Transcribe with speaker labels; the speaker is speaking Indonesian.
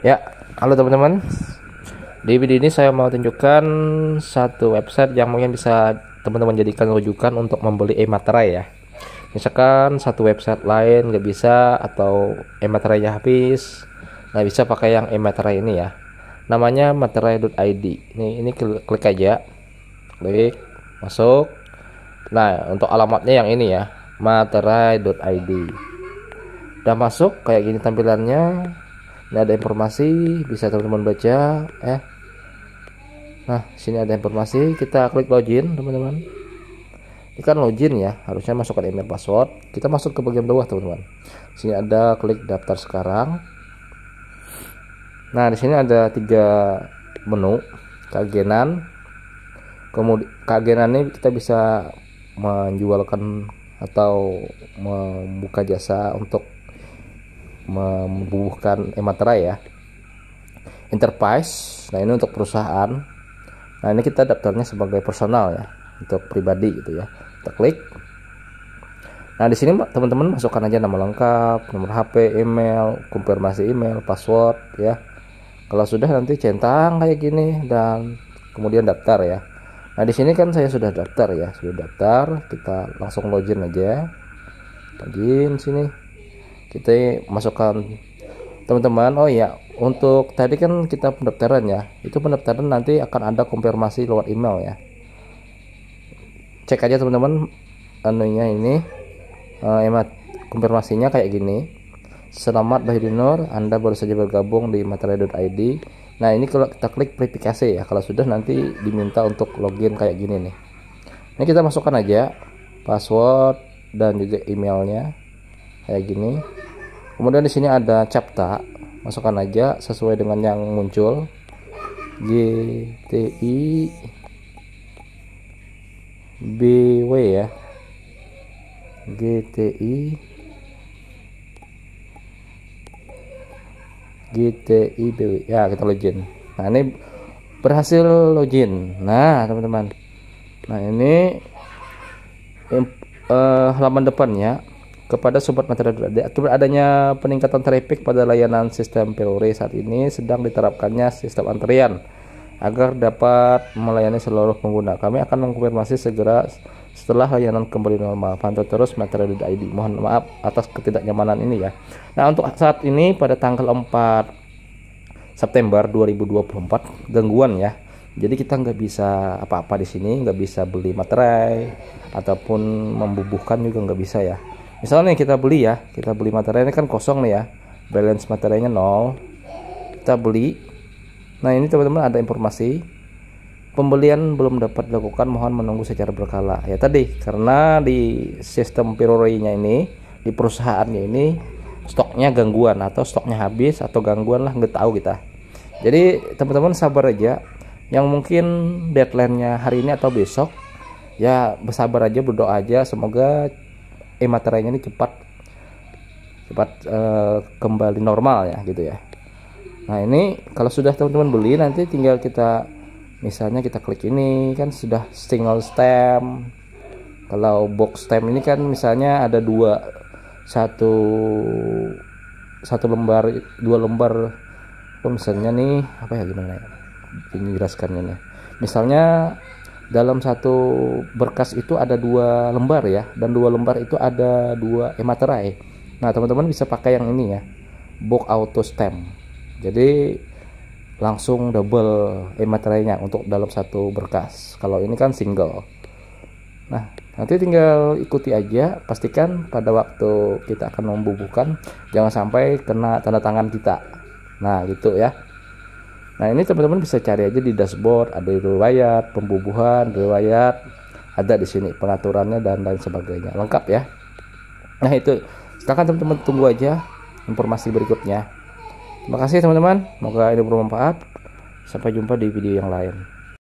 Speaker 1: Ya, halo teman-teman. Di video ini saya mau tunjukkan satu website yang mungkin bisa teman-teman jadikan rujukan untuk membeli e-materai ya. Misalkan satu website lain nggak bisa atau e-materainya habis, nggak bisa pakai yang e-materai ini ya. Namanya materai.id. Ini klik aja, klik masuk. Nah, untuk alamatnya yang ini ya, materai.id. Udah masuk kayak gini tampilannya. Ini ada informasi, bisa teman-teman baca. Nah, sini ada informasi. Kita klik login, teman-teman. Ini kan login ya, harusnya masukkan email password. Kita masuk ke bagian bawah, teman-teman. Sini ada klik daftar sekarang. Nah, di sini ada 3 menu keagenan. Kemudian keagenan ini kita bisa menjualkan atau membuka jasa untuk membubuhkan e-materai ya. Enterprise, nah ini untuk perusahaan. Nah ini kita daftarnya sebagai personal ya, untuk pribadi gitu ya. Kita klik. Nah di sini teman-teman masukkan aja nama lengkap, nomor HP, email, konfirmasi email, password ya. Kalau sudah nanti centang kayak gini dan kemudian daftar ya. Nah di sini kan saya sudah daftar ya, sudah daftar. Kita langsung login aja. Login sini. Kita masukkan teman-teman. Oh ya, untuk tadi kan kita pendaftaran ya, itu pendaftaran nanti akan ada konfirmasi lewat email ya. Cek aja teman-teman anunya ini, konfirmasinya kayak gini. Selamat Bahidinur, Anda baru saja bergabung di materai.id. Nah ini kalau kita klik verifikasi ya, kalau sudah nanti diminta untuk login kayak gini nih. Ini kita masukkan aja password dan juga emailnya kayak gini. Kemudian di sini ada CAPTCHA, masukkan aja sesuai dengan yang muncul. GTI BW ya. GTI BW ya, kita login. Nah ini berhasil login. Nah teman-teman, nah ini halaman depannya. Kepada sobat materai.id, akibat adanya peningkatan traffic pada layanan sistem Pirori saat ini sedang diterapkannya sistem antrian agar dapat melayani seluruh pengguna. Kami akan mengkonfirmasi segera setelah layanan kembali normal. Pantau terus materai.id. Mohon maaf atas ketidaknyamanan ini ya. Nah untuk saat ini pada tanggal 4 September 2024 gangguan ya. Jadi kita nggak bisa apa-apa di sini, nggak bisa beli materai ataupun membubuhkan juga nggak bisa ya. Misalnya kita beli ya, kita beli materai ini kan kosong nih ya, balance materainya 0, kita beli. Nah ini teman-teman ada informasi pembelian belum dapat dilakukan, mohon menunggu secara berkala ya. Tadi karena di sistem Pirori-nya ini, di perusahaannya ini stoknya gangguan atau stoknya habis atau gangguan lah, nggak tahu kita. Jadi teman-teman sabar aja, yang mungkin deadline-nya hari ini atau besok ya, bersabar aja, berdoa aja semoga e-materainya ini cepat kembali normal ya gitu ya. Nah ini kalau sudah teman-teman beli, nanti tinggal kita misalnya kita klik ini kan sudah single stamp. Kalau box stamp ini kan misalnya ada satu lembar, 2 lembar. Misalnya nih apa ya, gimana ya ini jelaskannya nih. Misalnya dalam satu berkas itu ada 2 lembar ya, dan 2 lembar itu ada 2 e-materai. Nah teman-teman bisa pakai yang ini ya, box auto stamp. Jadi langsung double e-materainya untuk dalam satu berkas. Kalau ini kan single. Nah nanti tinggal ikuti aja, pastikan pada waktu kita akan membubuhkan jangan sampai kena tanda tangan kita. Nah gitu ya. Nah ini teman-teman bisa cari aja di dashboard, ada riwayat pembubuhan, riwayat ada di sini pengaturannya dan lain sebagainya, lengkap ya. Nah itu silakan teman-teman tunggu aja informasi berikutnya. Terima kasih teman-teman, semoga ini bermanfaat. Sampai jumpa di video yang lain.